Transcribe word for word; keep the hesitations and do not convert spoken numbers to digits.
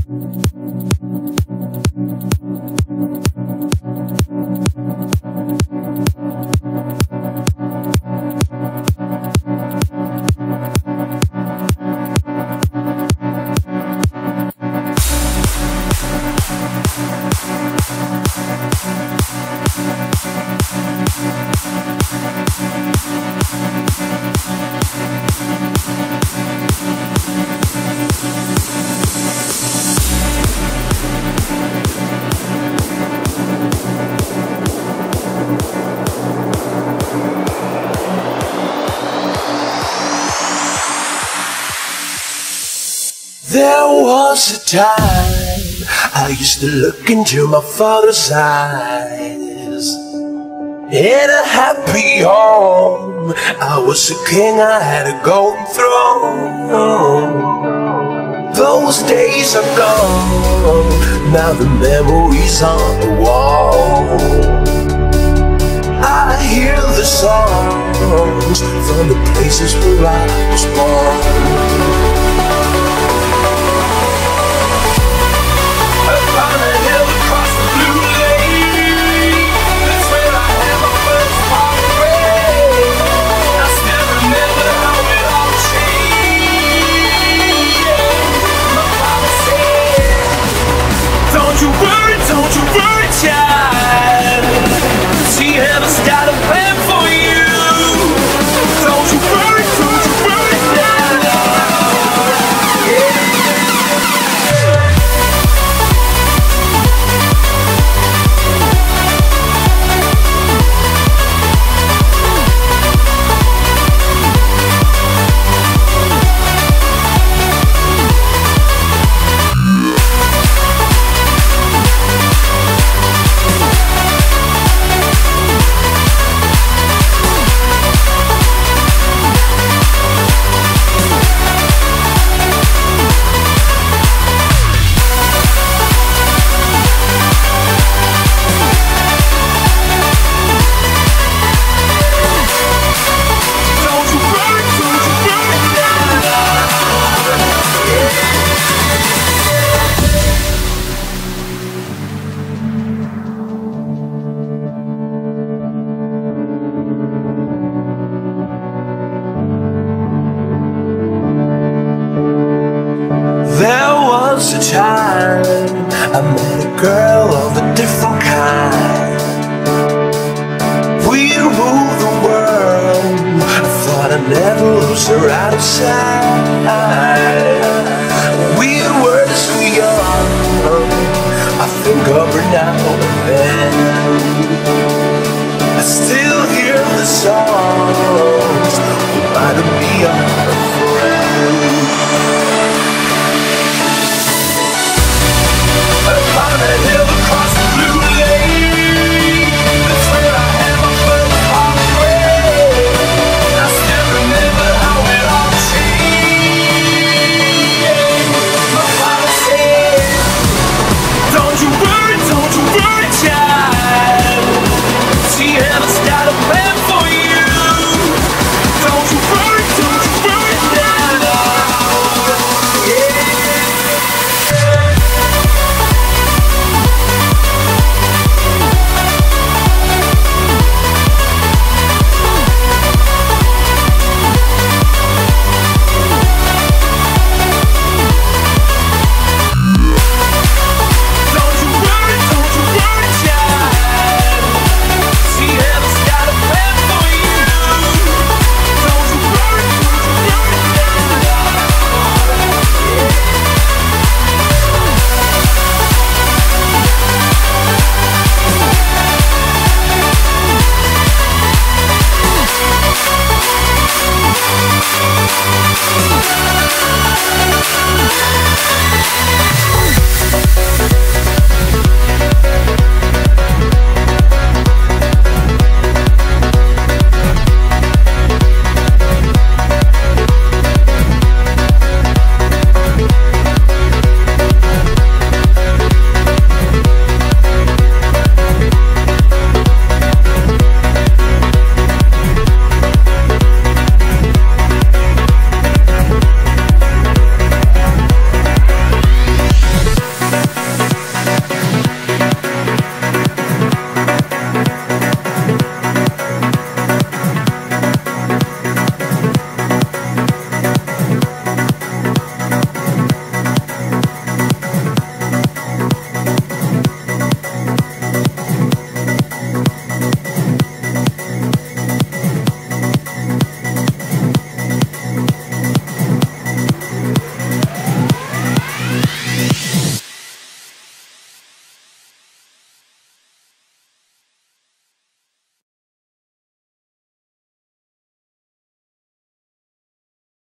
There was a time I used to look into my father's eyes. In a happy home, I was a king, I had a golden throne. Those days are gone, now the memories on the wall. I hear the songs from the places where I was born. Don't you worry, don't you worry, child. She has got a plan for you. Don't you worry, don't you worry, child. There was a time I met a girl of a different kind. We ruled the world, I thought I'd never lose her out of sight.